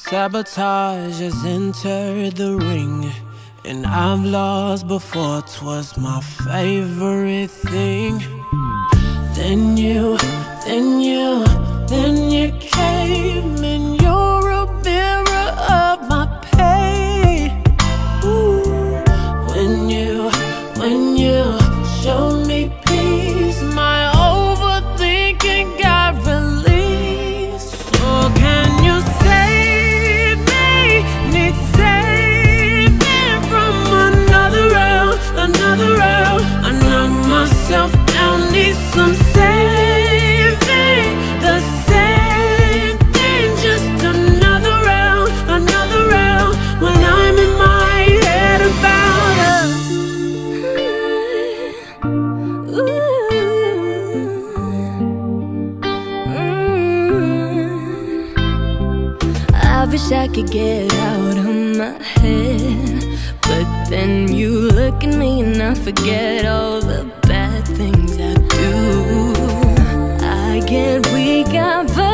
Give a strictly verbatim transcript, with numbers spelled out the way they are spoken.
Sabotage has entered the ring, and I've lost before 'twas my favorite thing. Then you, then you, then you came, and you're a mirror of my pain. Ooh. When you, when you showed me peace, my overthinking got released. So can you save me? Need saving from another round, another round. I knock myself down, need some saving. The same thing, just another round, another round. When I'm in my head about us. I wish I could get out of my head, but then you look at me and I forget all the bad things I do. I get weak, I